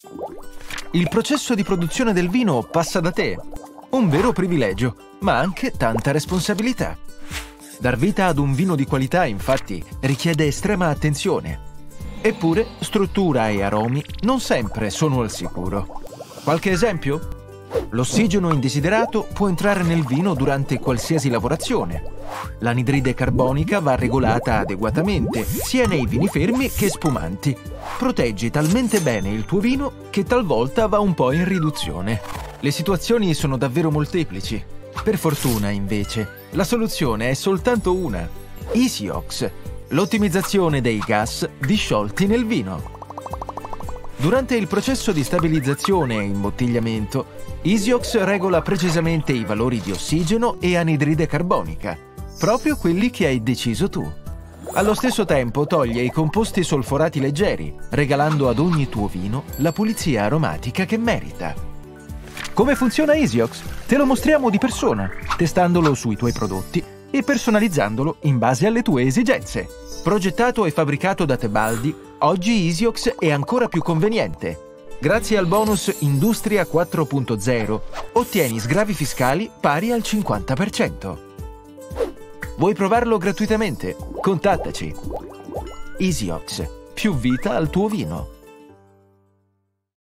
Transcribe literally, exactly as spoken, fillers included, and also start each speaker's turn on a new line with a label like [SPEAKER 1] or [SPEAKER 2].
[SPEAKER 1] Il processo di produzione del vino passa da te. Un vero privilegio, ma anche tanta responsabilità. Dar vita ad un vino di qualità, infatti, richiede estrema attenzione. Eppure, struttura e aromi non sempre sono al sicuro. Qualche esempio? L'ossigeno indesiderato può entrare nel vino durante qualsiasi lavorazione. L'anidride carbonica va regolata adeguatamente, sia nei vini fermi che spumanti. Proteggi talmente bene il tuo vino che talvolta va un po' in riduzione. Le situazioni sono davvero molteplici. Per fortuna, invece, la soluzione è soltanto una: EasyOx, l'ottimizzazione dei gas disciolti nel vino. Durante il processo di stabilizzazione e imbottigliamento, EasyOx regola precisamente i valori di ossigeno e anidride carbonica, proprio quelli che hai deciso tu. Allo stesso tempo toglie i composti solforati leggeri, regalando ad ogni tuo vino la pulizia aromatica che merita. Come funziona EasyOx? Te lo mostriamo di persona, testandolo sui tuoi prodotti e personalizzandolo in base alle tue esigenze. Progettato e fabbricato da Tebaldi, oggi EasyOx è ancora più conveniente. Grazie al bonus Industria quattro punto zero ottieni sgravi fiscali pari al cinquanta per cento. Vuoi provarlo gratuitamente? Contattaci. EasyOx, più vita al tuo vino.